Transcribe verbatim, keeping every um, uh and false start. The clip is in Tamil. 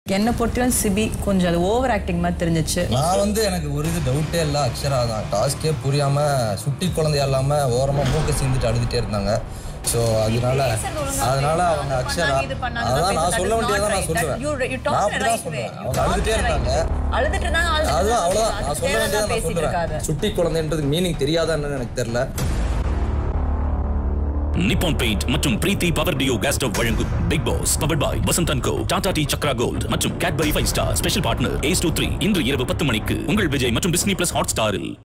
என்ன பொறுத்தவரை சிபி கொஞ்சம் அது ஓவர் ஆக்டிங் மாதிரி தெரிஞ்சிச்சு. நான் வந்து எனக்கு ஒரு இது டவுட்டே இல்லை. அக்ஷரா தான் டாஸ்கே புரியாமல் சுட்டி குழந்தையா இல்லாமல் ஓரமாக மூக்க சீந்துட்டு அழுதுகிட்டே இருந்தாங்க. ஸோ அதனால அதனால அவங்க அக்ஷரா அதான் நான் சொல்ல வேண்டியதான் நான் சொல்லுவேன். நான் அப்படிதான் சொல்லுவேன். அவங்க அழுதுகிட்டே இருந்தாங்க. அதுதான் அவ்வளோதான் நான் சொல்ல வேண்டியதான் நான் சொல்லுவேன். சுட்டி குழந்தைன்றது மீனிங் தெரியாதான்னு எனக்கு தெரியல. நிப்பான் பெயிண்ட் மற்றும் Preethi power duo gas stove வழங்கும் Bigg Boss powered by Vasanth and co, Tata tea Chakra gold மற்றும் Cadbury five star special partner as two three இன்று இரவு பத்து மணிக்கு உங்கள் விஜய் மற்றும் டிஸ்னி பிளஸ் ஹாட் ஸ்டாரில்.